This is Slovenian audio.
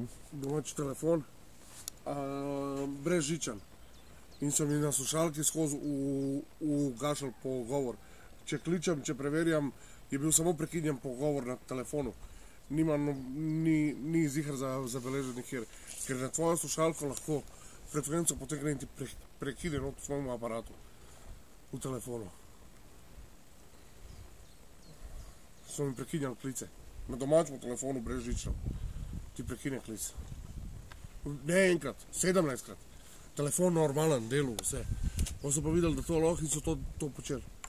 domači telefon, brezžičan. In so mi na slušalki skozi ugašali pogovor. Če kličem, če preverjam, je bil samo prekinjen pogovor na telefonu. Ni ziher zabeležen nikjer. Ker na tvojo slušalko lahko frekvenco potegne in ti prekine v svojem aparatu, v telefonu. So mi prekinjali klice. Na domačem telefonu brezžično ti prekine klic. Ne enkrat, 17-krat. Telefon normalen, delu, vse. Pa so pa videli, da to lahko in so to počeli.